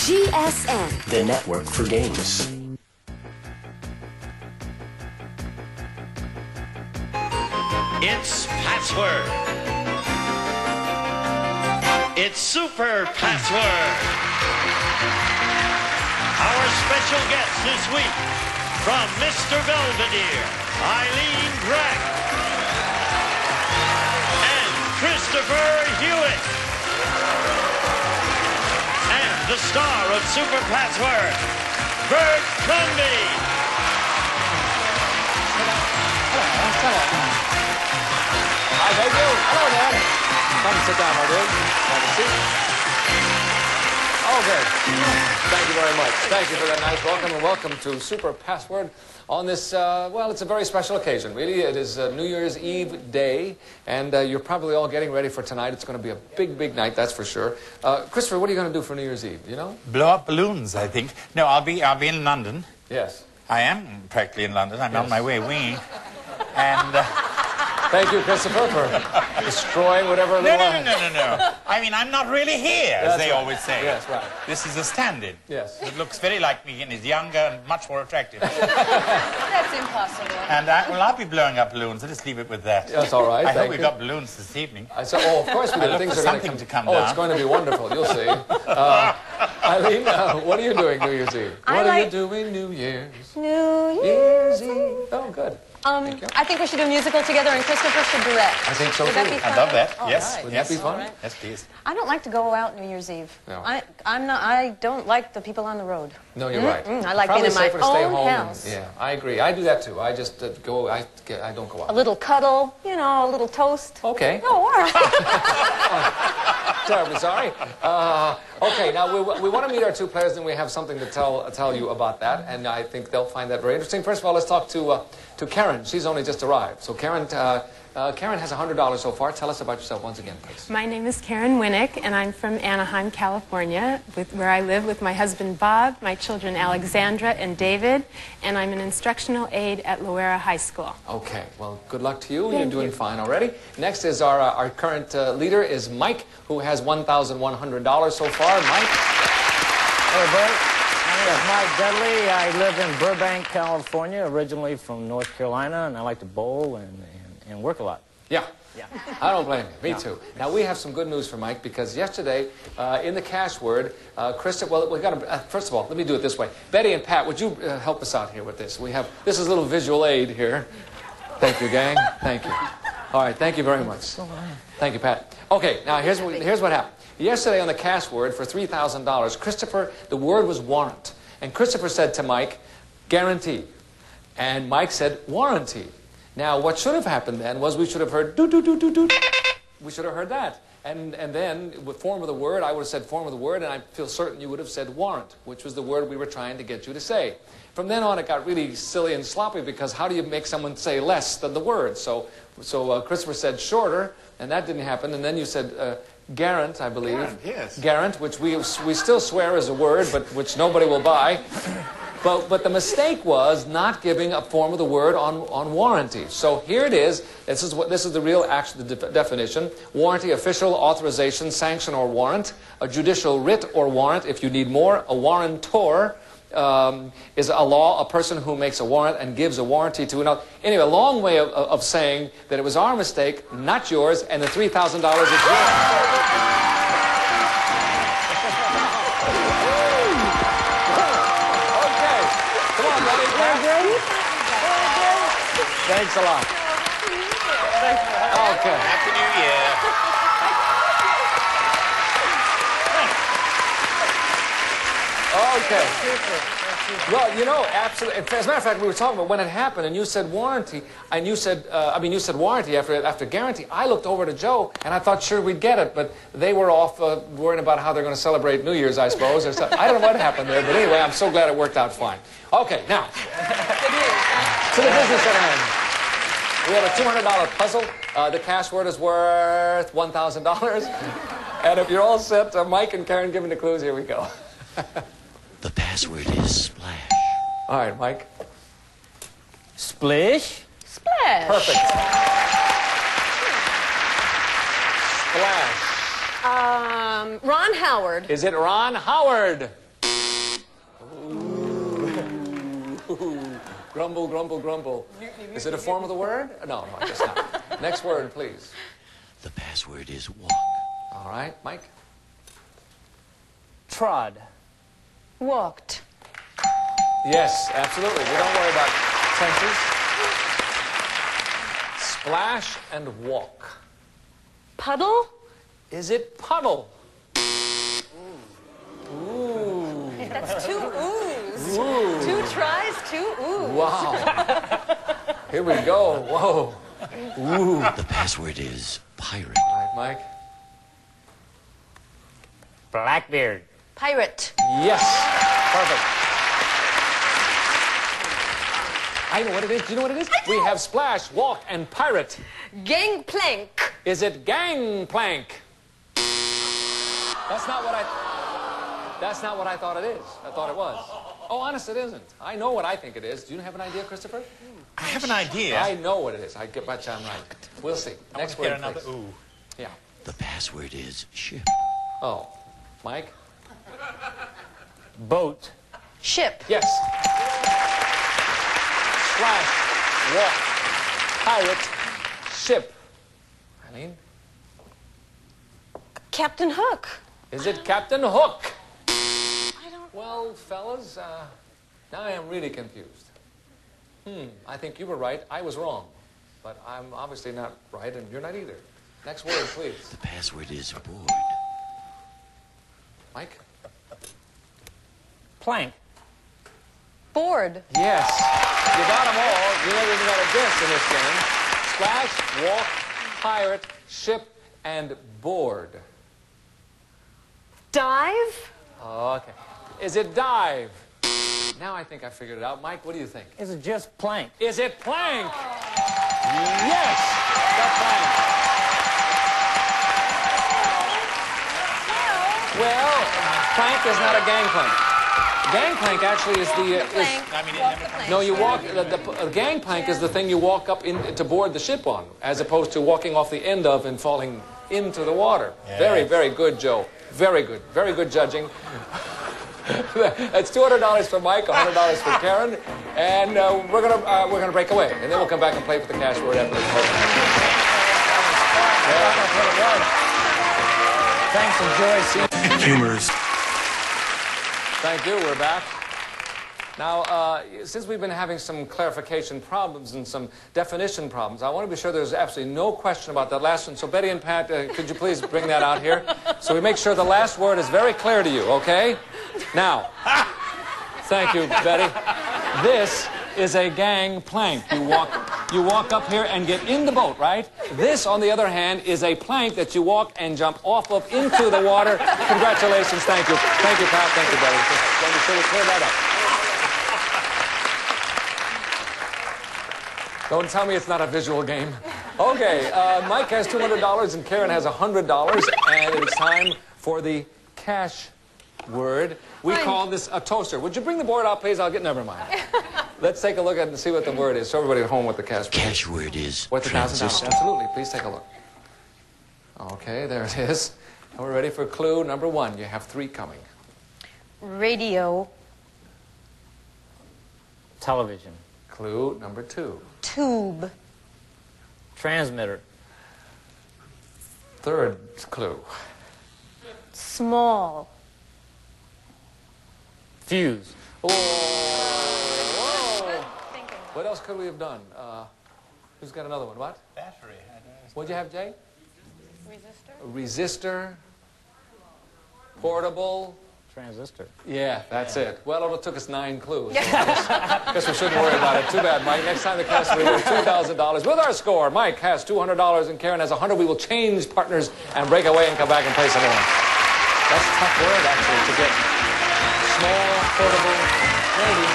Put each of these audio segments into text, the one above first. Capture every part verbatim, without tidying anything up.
G S N, the network for games. It's Password. It's Super Password. Our special guest this week from Mister Belvedere, Eileen Gregg, and Christopher Hewitt, and the star of Super Password, Bert Convy. Hi, thank you. Hello, Dad. Come sit down, my dude. Have a seat. Okay. Thank you very much. Thank you for that nice welcome, and welcome to Super Password on this, uh, well, it's a very special occasion, really. It is uh, New Year's Eve day, and uh, you're probably all getting ready for tonight. It's going to be a big, big night, that's for sure. Uh, Christopher, what are you going to do for New Year's Eve, you know? Blow up balloons, I think. No, I'll be, I'll be in London. Yes. I am practically in London. I'm Yes. on my way winging. And... Uh, Thank you, Christopher, for destroying whatever no, little... no, no, no, no, no. I mean, I'm not really here, as That's they right. always say. Yes, right. This is a stand-in. Yes. It looks very like me and is younger and much more attractive. That's impossible. And I, well, I'll be blowing up balloons. I'll just leave it with that. That's all right, I thank hope we've you. got balloons this evening. I said, oh, of course we I do. look Things for are gonna something to come Oh, down. it's going to be wonderful. You'll see. Uh, Eileen, uh, what are you doing New Year's Eve? I What are you like- doing New Year's? New Year's Eve. Oh, good. Um, Thank you. I think we should do a musical together, and Christopher should direct. I think so, Would that too. be I'd fun? I love that. All Yes. right. Would Yes. that be fun? All right. Yes, please. I don't like to go out New Year's Eve. No. I, I'm not. I don't like the people on the road. No, you're right. Mm-mm. I like Probably being in my safer to stay own home and- house. yeah, I agree. I do that too. I just uh, go. I get, I don't go A out. little cuddle, you know, a little toast. Okay. Oh, all right. Terribly sorry. Uh, okay, now we, we want to meet our two players, and we have something to tell tell you about that, and I think they'll find that very interesting. First of all, let's talk to uh, to Karen. She's only just arrived. So Karen, uh, uh, Karen has one hundred dollars so far. Tell us about yourself once again, please. My name is Karen Winnick, and I'm from Anaheim, California, with, where I live with my husband Bob, my children Alexandra and David, and I'm an instructional aide at Loera High School. Okay, well, good luck to you. Thank You're doing you. fine already. Next is our uh, our current uh, leader is Mike, who has one thousand one hundred dollars so far. Mike. Hello, Bert. My name is Mike Dudley. I live in Burbank, California, originally from North Carolina, and I like to bowl and, and, and work a lot. Yeah. Yeah. I don't blame you. Me too. Now, we have some good news for Mike, because yesterday, uh, in the cash word, uh, Christopher, well, we got to, uh, first of all, let me do it this way. Betty and Pat, would you uh, help us out here with this? We have, this is a little visual aid here. Thank you, gang. Thank you. All right, thank you very much. Thank you, Pat. Okay, now here's what, here's what happened. Yesterday on the cash word for three thousand dollars, Christopher, the word was warrant. And Christopher said to Mike, guarantee. And Mike said, warranty. Now, what should have happened then was we should have heard do do do do do. We should have heard that. And, and then, with form of the word, I would have said form of the word, and I feel certain you would have said warrant, which was the word we were trying to get you to say. From then on, it got really silly and sloppy, because how do you make someone say less than the word? So, so uh, Christopher said shorter, and that didn't happen. And then you said uh, garant, I believe. Garant, yes. Garant, which we, we still swear is a word, but which nobody will buy. But, but the mistake was not giving a form of the word on, on warranty. So here it is. This is, what, this is the real action, the de definition. Warranty, official authorization, sanction, or warrant. A judicial writ or warrant, if you need more. A warrantor um, is a law, a person who makes a warrant and gives a warranty to another. Anyway, a long way of, of saying that it was our mistake, not yours, and the three thousand dollars is yours. Thanks a lot. Okay. Happy New Year. Okay. Well, you know, absolutely. As a matter of fact, we were talking about when it happened, and you said warranty, and you said, uh, I mean, you said warranty after after guarantee. I looked over to Joe, and I thought sure we'd get it, but they were off uh, worrying about how they're going to celebrate New Year's, I suppose, or something. I don't know what happened there, but anyway, I'm so glad it worked out fine. Okay, now to the business at hand. We have a two hundred dollar puzzle. Uh, the cash word is worth one thousand dollars. And if you're all set, uh, Mike and Karen, give me the clues. Here we go. The password is Splash. All right, Mike. Splish. Splash. Perfect. Splash. Um, Ron Howard. Is it Ron Howard? Grumble, grumble, grumble. Is it a form of the word? No, no, I guess not. Next word, please. The password is walk. All right, Mike? Trod. Walked. Yes, absolutely. We don't worry about tenses. Splash and walk. Puddle. Is it puddle? That's two oohs. Two tries, two oohs. Wow. Here we go. Whoa. The password is pirate. All right, Mike? Blackbeard. Pirate. Yes. Perfect. I know what it is. Do you know what it is? We have splash, walk, and pirate. Gangplank. Is it gangplank? That's not what I... That's not what I thought it is. I thought it was. Oh, honest, it isn't. I know what I think it is. Do you have an idea, Christopher? I have an idea. I know what it is. I get bet you I'm right. We'll see. I Next want word, to hear another please. ooh. Yeah. The password is ship. Oh, Mike? Boat. Ship. Yes. Splash, walk, pirate, ship. Eileen? Captain Hook. Is it Captain Hook? I don't... Well, fellas, uh, now I am really confused. Hmm, I think you were right. I was wrong. But I'm obviously not right, and you're not either. Next word, please. The password is board. Mike? Plank. Board. Yes. You got them all. You never even got a guess in this game. Splash, walk, pirate, ship, and board. Dive. Oh, okay. Is it dive? Now I think I figured it out. Mike, what do you think? Is it just plank? Is it plank? Yes, the plank. Well, plank is not a gangplank. Gangplank actually is the... Uh, is, I mean, it never comes. no, you walk... The, the, a gangplank is the thing you walk up in, to board the ship on, as opposed to walking off the end of and falling into the water. Yes. Very, very good, Joe. Very good. Very good judging. That's two hundred dollars for Mike, one hundred dollars for Karen, and uh, we're gonna uh, we're gonna break away, and then we'll come back and play with the cash word after the program. Thanks, and Joyce. Humorous. Thank you. We're back. Now, uh, since we've been having some clarification problems and some definition problems, I want to be sure there's absolutely no question about that last one. So, Betty and Pat, uh, could you please bring that out here? So we make sure the last word is very clear to you, okay? Now, thank you, Betty. This is a gangplank. You walk, you walk up here and get in the boat, right? This, on the other hand, is a plank that you walk and jump off of into the water. Congratulations. Thank you. Thank you, Pat. Thank you, Betty. Just want to be sure we clear that up. Don't tell me it's not a visual game. Okay, uh, Mike has two hundred dollars and Karen has one hundred dollars, and it's time for the cash word. We Fine. call this a toaster. Would you bring the board out, please? I'll get, never mind. Let's take a look at it and see what the word is. Show everybody at home what the cash word is. Cash word is What's the thousand dollars? transistor. Absolutely. Please take a look. Okay, there it is. And we're ready for clue number one. You have three coming. Radio. Television. Clue number two. Tube. Transmitter. Third clue. Small. Fuse. Oh, whoa. What else could we have done? Uh, who's got another one? What? Battery. I don't know. What'd you have, Jay? Resistor. A resistor. Portable. Transistor. Yeah, that's it. Well, it took us nine clues. So I guess, guess we shouldn't worry about it. Too bad, Mike. Next time the class will win two thousand dollars with our score. Mike has two hundred dollars and Karen has one hundred dollars. We will change partners and break away and come back and play some more. That's a tough word, actually, to get. Small, portable, maybe.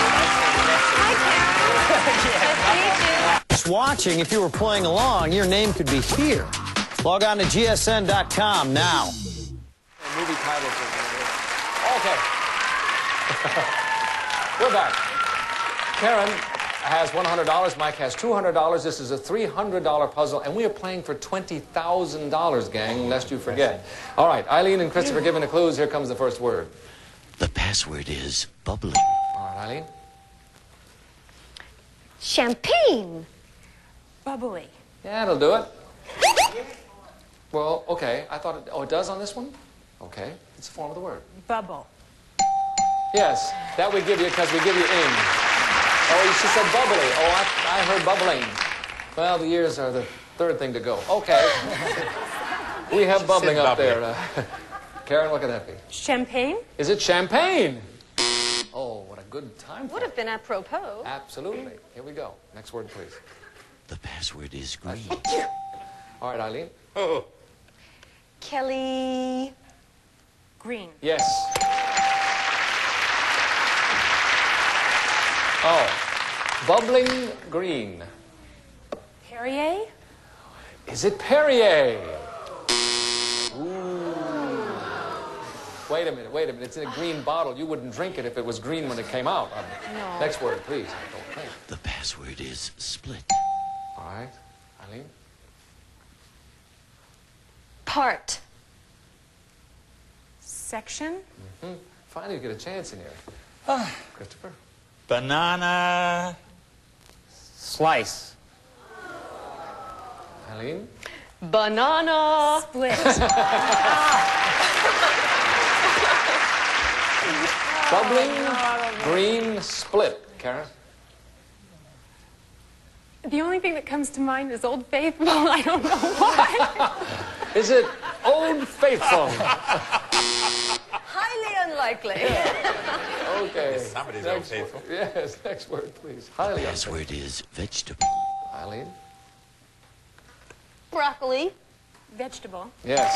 Just watching, if you were playing along, your name could be here. Log on to G S N dot com now. Movie titles. Okay. We're back. Karen has one hundred dollars. Mike has two hundred dollars. This is a three hundred dollar puzzle, and we are playing for twenty thousand dollars, gang, lest you forget. All right, Eileen and Christopher giving the clues. Here comes the first word. The password is bubbling. All right, Eileen. Champagne. Bubbly. Yeah, it'll do it. Well, okay. I thought it... Oh, it does on this one? Okay. It's the form of the word. Bubble. Yes, that we give you because we give you in. Oh, she said bubbly. Oh, I, I heard bubbling. Well, the ears are the third thing to go. Okay. We have bubbling up there. Uh, Karen, what could that be? Champagne. Is it champagne? Oh, what a good time for Would it. have been apropos. Absolutely. Here we go. Next word, please. The password is green. All right, Eileen. Kelly. Green. Yes. Oh, bubbling green. Perrier. Is it Perrier? Ooh. Wait a minute, wait a minute. It's in a green bottle. You wouldn't drink it if it was green when it came out. Um, No. Next word, please. Don't drink. The password is split. All right, Eileen. Part. Section. Hmm. Finally, you get a chance in here. Christopher. Banana. Slice. Eileen. Banana. Split. Bubbling green split. Karen. The only thing that comes to mind is Old Faithful. I don't know why. Is it Old Faithful? Highly unlikely. Okay. Somebody's Next Old Faithful. word- Yes, next word, please. The Highly password is vegetable. unfaithful. Eileen. Broccoli. Vegetable. Yes.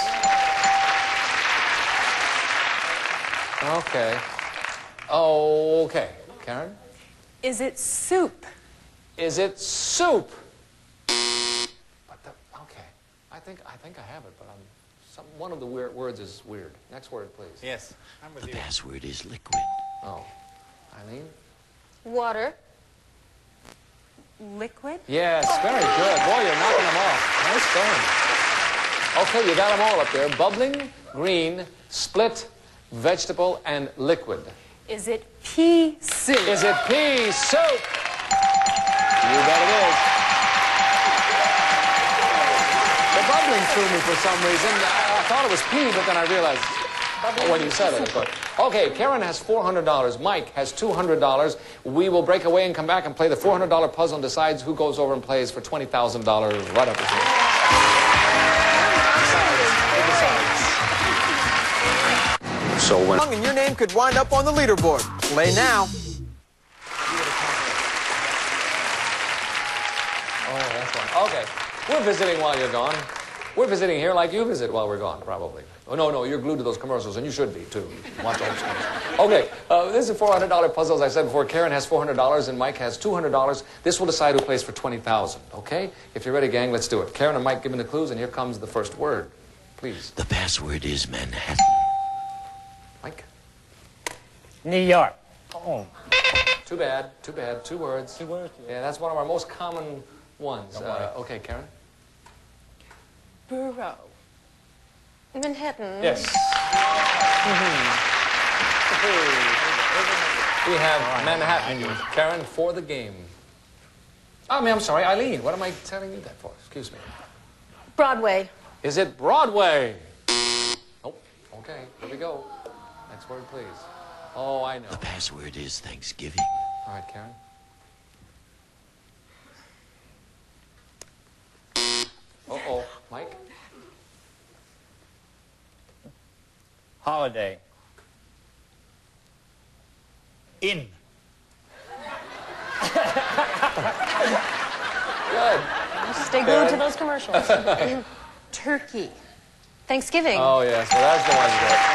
Okay. Okay. Karen? Is it soup? Is it soup? But the, okay. I think I think I have it, but I'm some one of the weird words is weird. Next word, please. Yes, I'm with The you. password is liquid. Oh. Eileen? Water. Liquid. Yes, very good. Boy, you're knocking them off. Nice going. Okay, you got them all up there. Bubbling, green, split, vegetable, and liquid. Is it pea soup? Is it pea soup? You bet it is. The bubbling threw me for some reason. I, I thought it was pea, but then I realized when you said it. But, okay, Karen has four hundred dollars. Mike has two hundred dollars. We will break away and come back and play the four hundred dollar puzzle and decides who goes over and plays for twenty thousand dollars right up here. So when... And your name could wind up on the leaderboard. Play now. Oh, that's one. Okay. We're visiting while you're gone. We're visiting here like you visit while we're gone, probably. Oh, no, no, you're glued to those commercials, and you should be, too. Watch those commercials. Okay, uh, this is a four hundred dollar puzzle, as I said before. Karen has four hundred dollars, and Mike has two hundred dollars. This will decide who plays for twenty thousand dollars, okay? If you're ready, gang, let's do it. Karen and Mike give me the clues, and here comes the first word. Please. The password is Manhattan. Mike? New York. Oh. Too bad, too bad. Two words. Two words, yeah. Yeah, that's one of our most common ones. Uh, okay, Karen? Borough. Manhattan. Yes. We have Manhattan, Karen, for the game. I mean, I'm sorry, Eileen. What am I telling you that for? Excuse me. Broadway. Is it Broadway? Oh, okay. Here we go. Next word, please. Oh, I know. The password is Thanksgiving. All right, Karen. Uh-oh. Mike? Holiday. In. Good. Stay glued to those commercials. Turkey. Thanksgiving. Oh, yes. Well, that's the one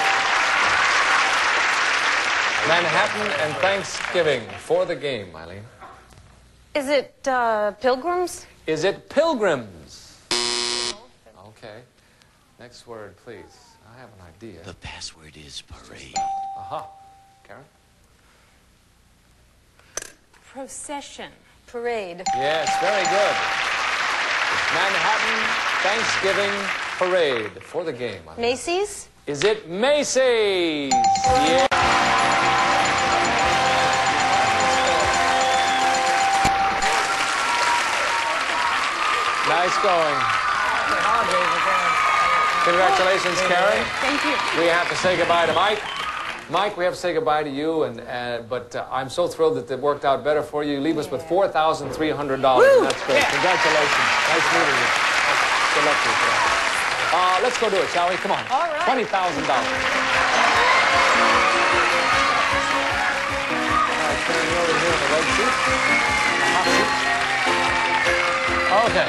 that. Manhattan and Thanksgiving for the game, Eileen. Is it uh, Pilgrims? Is it Pilgrims? Okay. Next word, please. I have an idea. The password is parade. Aha. Karen? Procession. Parade. Yes, very good. Manhattan Thanksgiving Parade for the game. Eileen. Macy's? Is it Macy's? Yeah. going. Congratulations, Karen. Thank you. We have to say goodbye to Mike. Mike, we have to say goodbye to you, and uh, but uh, I'm so thrilled that it worked out better for you. You leave us with four thousand three hundred dollars. That's great. Yeah. Congratulations. Nice meeting you. Good luck to you today. Uh, let's go do it, shall we? Come on. All right. twenty thousand dollars. All right, turn you over here in the red seat. The hot seat. Okay.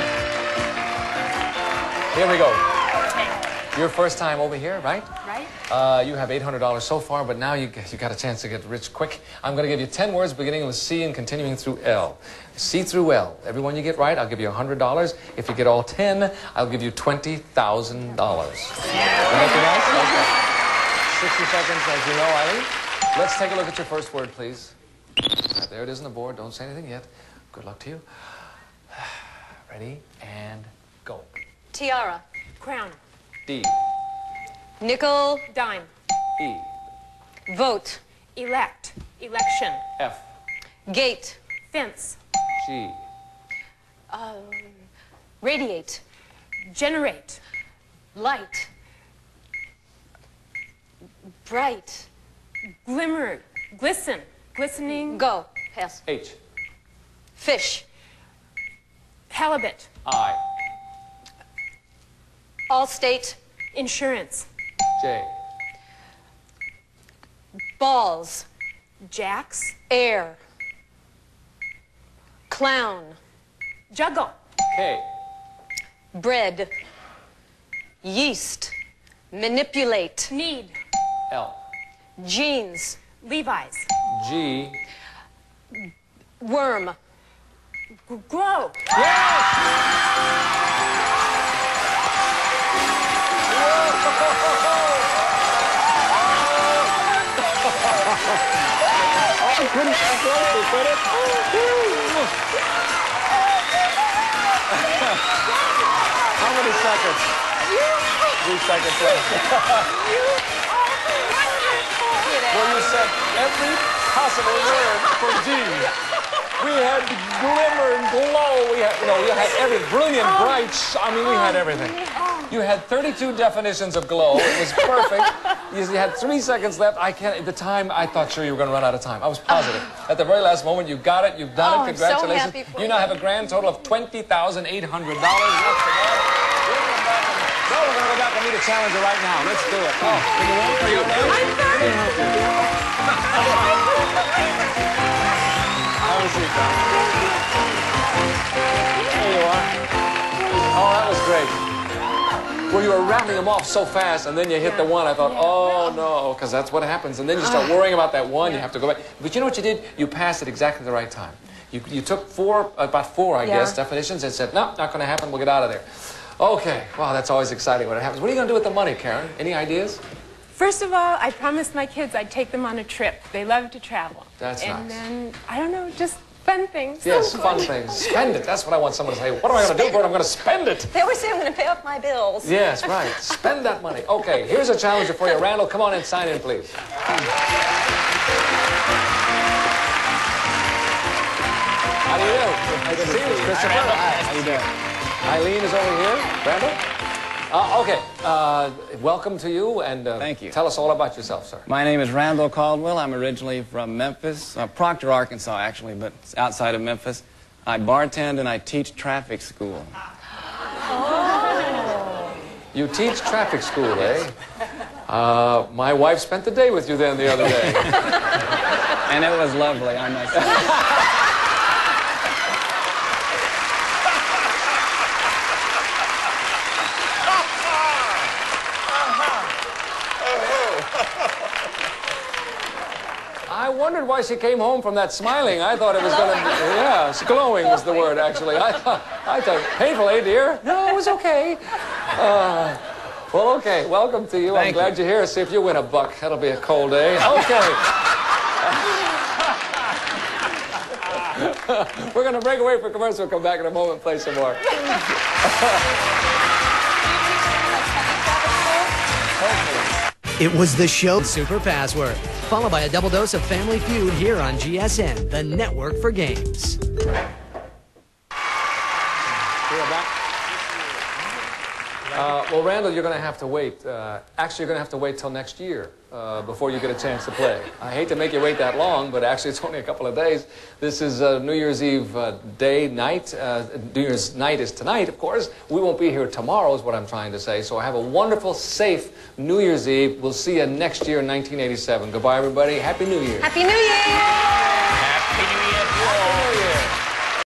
Here we go. Your first time over here, right? Right? Uh, you have eight hundred dollars so far, but now you, you got a chance to get rich quick. I'm going to give you ten words beginning with C and continuing through L. C through L. Every one you get right, I'll give you one hundred dollars. If you get all ten, I'll give you twenty thousand dollars. That nice? Okay. sixty seconds, as you know, Eileen. Let's take a look at your first word, please. Right, there it is on the board. Don't say anything yet. Good luck to you. Ready? And go. Tiara. Crown. D. Nickel. Dime. E. Vote. Elect. Election. F. Gate. Fence. G. Um, radiate. Generate. Light. Bright. Glimmer. Glisten. Glistening. Go. Pass. H. Fish. Halibut. I. Allstate. Insurance. J. Balls. Jacks. Air. Clown. Juggle. K. Bread. Yeast. Manipulate. Need. L. Jeans. Levi's. G. Worm. G- grow. I couldn't have close it, could it? How many seconds? Three seconds left. Well, you said every possible word for G. We had glimmer and glow. We had, you know, we had every brilliant, bright. sh- I mean, we had everything. You had thirty-two definitions of glow. It was perfect. You you had three seconds left. I can't. At the time, I thought sure you were going to run out of time. I was positive. At the very last moment, you got it. You've done Oh, it. I'm so Congratulations. happy for you you. now have a grand total of twenty thousand eight hundred dollars. No, we're going to go back and meet a challenger right now. Let's do it. Oh, can you walk? Are you okay? Have a seat, Tom. There you are. Oh, that was great. Well, you were rattling them off so fast, and then you hit Yeah. the one. I thought, Yeah. oh, no, because that's what happens. And then you start worrying about that one. You have to go back. But you know what you did? You passed it exactly the right time. You, you took four, about four, I Yeah. guess, definitions and said, no, not going to happen. We'll get out of there. Okay. Wow, that's always exciting when it happens. What are you going to do with the money, Karen? Any ideas? First of all, I promised my kids I'd take them on a trip. They love to travel. That's and nice. then, I don't know, just fun things. Yes, So fun things. Spend it. That's what I want someone to say. What am I going to do for it? I'm going to spend it. They always say I'm going to pay off my bills. Yes, right. Spend that money. Okay, here's a challenger for you. Randall, come on and sign in, please. How do you do? Nice to see you, Christopher. How you doing? Eileen is over here. Randall? Uh, okay, uh, welcome to you, and uh, Thank you. Tell us all about yourself, sir. My name is Randall Caldwell. I'm originally from Memphis, uh, Proctor, Arkansas, actually, but it's outside of Memphis. I bartend and I teach traffic school. You teach traffic school, eh? Uh, my wife spent the day with you then the other day. And it was lovely, I must say. I wondered why she came home from that smiling. I thought it was going to be, yeah, glowing was the word, actually. I thought, I thought, painful, eh, dear? No, it was okay. Uh, well, okay, welcome to you. Thank I'm glad you. you're here. See if you win a buck. That'll be a cold day. Okay. We're going to break away for commercial. We'll come back in a moment and play some more. It was the show Super Password, followed by a double dose of Family Feud here on G S N, the network for games. We're back. Uh, well, Randall, you're going to have to wait. Uh, actually, you're going to have to wait till next year uh, before you get a chance to play. I hate to make you wait that long, but actually it's only a couple of days. This is uh, New Year's Eve uh, day, night. Uh, New Year's night is tonight, of course. We won't be here tomorrow is what I'm trying to say. So have a wonderful, safe New Year's Eve. We'll see you next year in nineteen eighty-seven. Goodbye, everybody. Happy New Year. Happy New Year!